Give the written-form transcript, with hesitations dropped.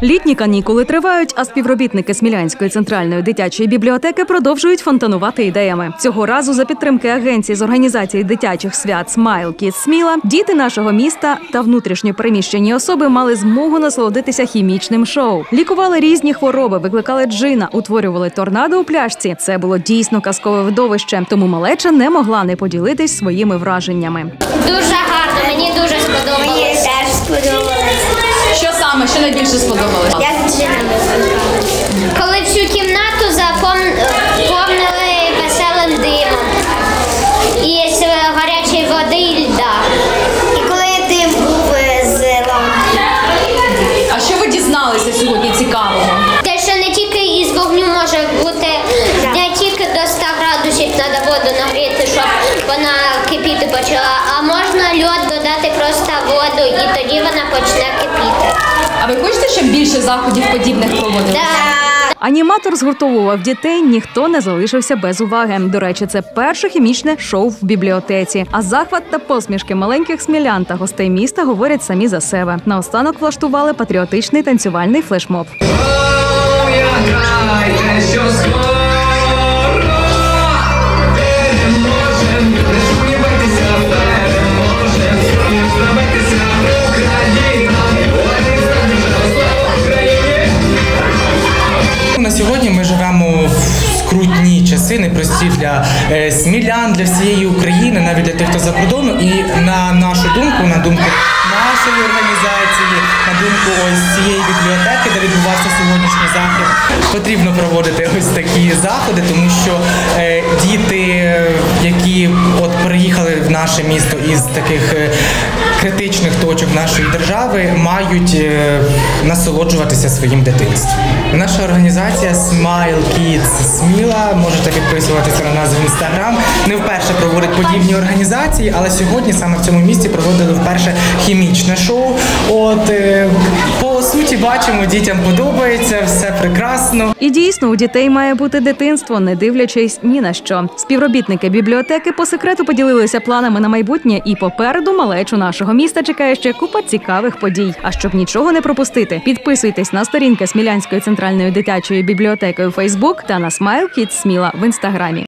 Літні канікули тривають, а співробітники Смілянської центральної дитячої бібліотеки продовжують фонтанувати ідеями. Цього разу за підтримки агенції з організації дитячих свят Smile Kids Сміла діти нашого міста та внутрішньо переміщені особи мали змогу насолодитися хімічним шоу. Лікували різні хвороби, викликали джина, утворювали торнадо у пляшці. Це було дійсно казкове видовище, тому малеча не могла не поділитись своїми враженнями. Дуже гарно, мені дуже сподобалося. Мені теж сподобалося. Що саме? Що найбільше сподобалося? Як джинами. Коли всю кімнату заповнили веселим димом. І з гарячої води і льда. І коли дим був з лампи. А що ви дізналися сьогодні цікавого? Те, що не тільки із вогню може бути, не тільки до 100 градусів треба воду нагріти, щоб вона кипіти почала, а можна льод додати просто воду і тоді вона почне кипіти. А ви хочете, щоб більше заходів подібних проводили? Так. Аніматор згуртовував дітей, ніхто не залишився без уваги. До речі, це перше хімічне шоу в бібліотеці. А захват та посмішки маленьких смілян та гостей міста говорять самі за себе. Наостанок влаштували патріотичний танцювальний флешмоб. На сьогодні ми живемо в скрутні часи, непрості для смілян, для всієї України, навіть для тих, хто за кордону. І на нашу думку, на думку нашої організації, на думку ось цієї бібліотеки, де відбувався сьогоднішній захід, потрібно проводити ось такі заходи, тому що діти, які от приїхали в наше місто із таких критичних точок нашої держави, мають насолоджуватися своїм дитинством. Наша організація Smile Kids Сміла, можете підписуватися на нас в Instagram. Не вперше проводить подібні організації, але сьогодні саме в цьому місці проводили вперше хімічне шоу. От по суті бачимо, дітям подобається, все прекрасно. І дійсно, у дітей має бути дитинство, не дивлячись ні на що. Співробітники бібліотеки по секрету поділилися планами на майбутнє, і попереду малечу нашого міста чекає ще купа цікавих подій. А щоб нічого не пропустити, підписуйтесь на сторінки Смілянської центральної дитячої бібліотеки у Facebook та на Smile Kids Сміла в Інстаграмі.